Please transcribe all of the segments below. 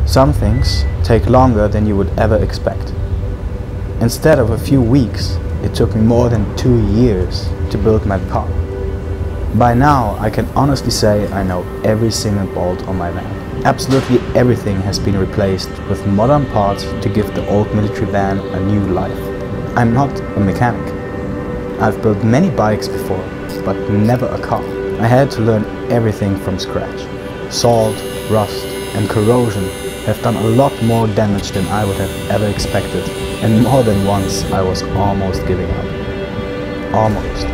Some things take longer than you would ever expect. Instead of a few weeks, it took me more than 2 years to build my car. By now, I can honestly say I know every single bolt on my van. Absolutely everything has been replaced with modern parts to give the old military van a new life. I'm not a mechanic. I've built many bikes before, but never a car. I had to learn everything from scratch. Salt, rust, and corrosion have done a lot more damage than I would have ever expected, and more than once I was almost giving up. Almost.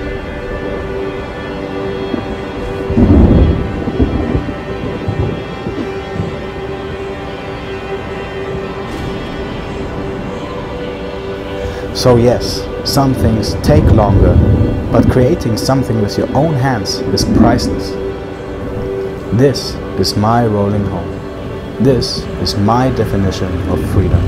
So yes, some things take longer, but creating something with your own hands is priceless. This is my rolling home. This is my definition of freedom.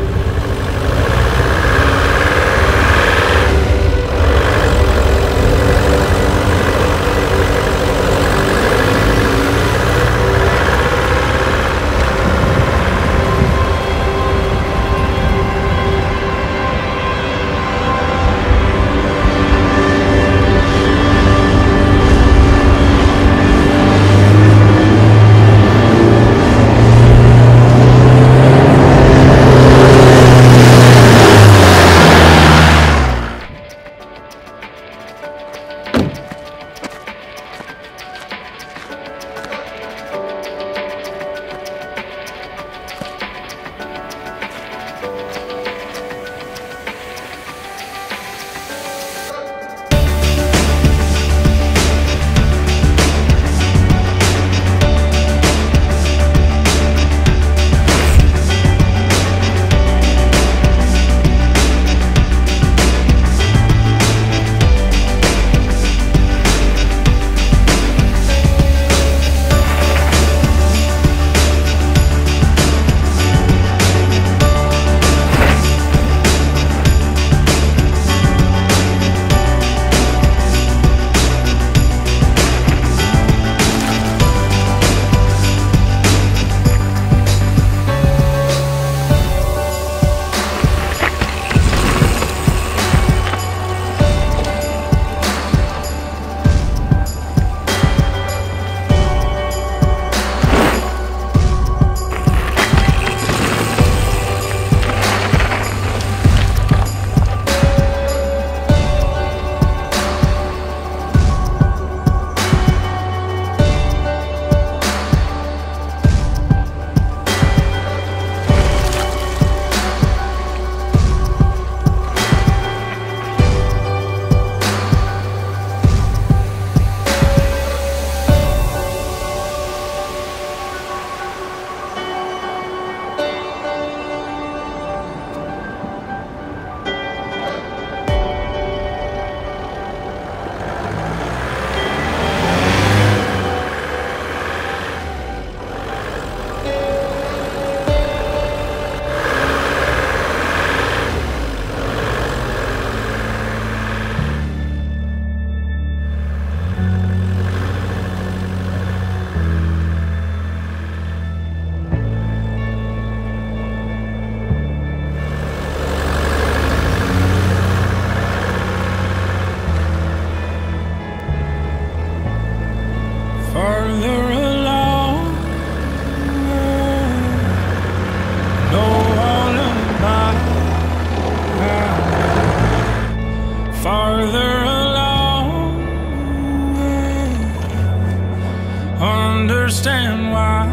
Understand why.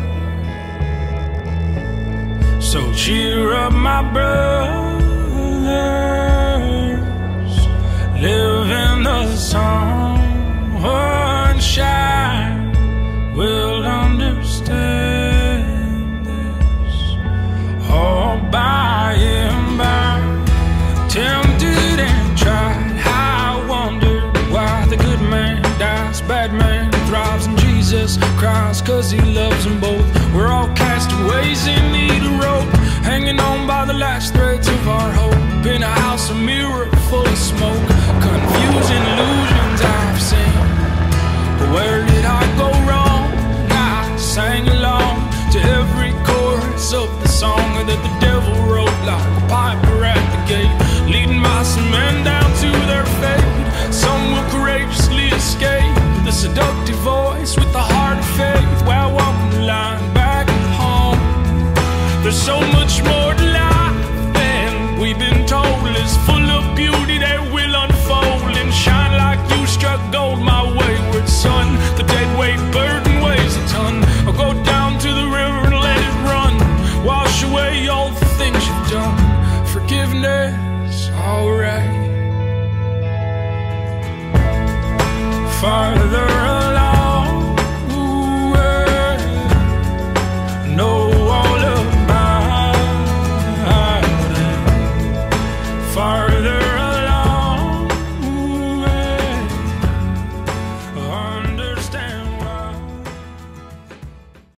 So cheer up, my brothers, live in the sunshine. We'll understand this all by and by. Tempted and tried, I wondered why the good man dies, bad man thrives, and Jesus cries 'cause he loves them both. We're all castaways in need of rope, hanging on by the last threads of our hope, in a house, a mirror full of smoke, confusing illusions I've seen. But where did I go wrong? I sang along to every farther